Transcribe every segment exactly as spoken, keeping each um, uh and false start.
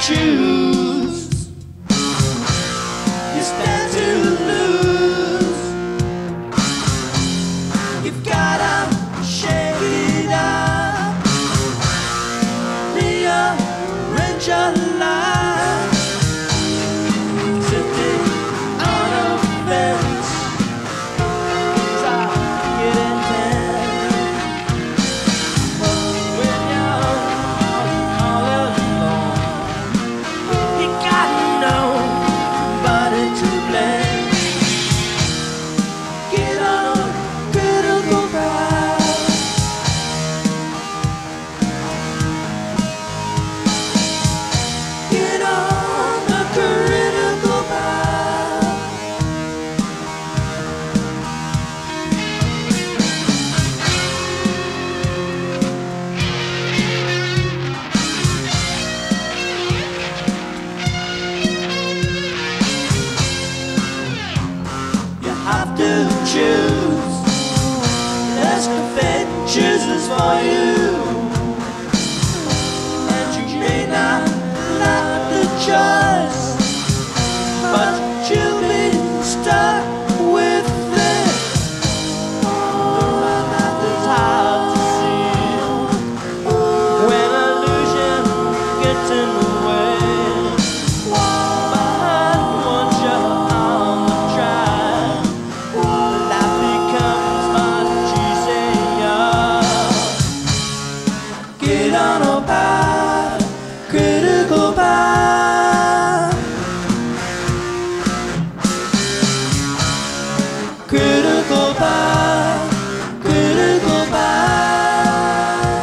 choose. You stand to lose. You've gotta shake it up, rearrange your life. Sitting on a fence, stop getting tense. When you're all alone, you got nobody to blame. Get on a critical path. Get on the critical path. You have to choose. Let's the fate chooses for you. And you may not like the choice, but you'll be stuck with it. The one that is hard to see when illusion gets in the way. But once you're on the track, life becomes much easier. Get on a path, critical path, critical path, critical path.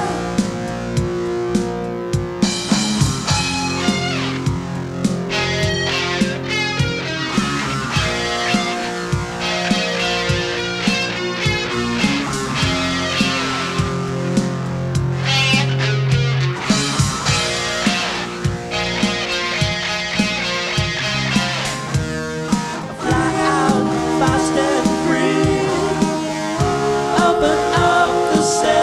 Fly out fast and free, open up the sail.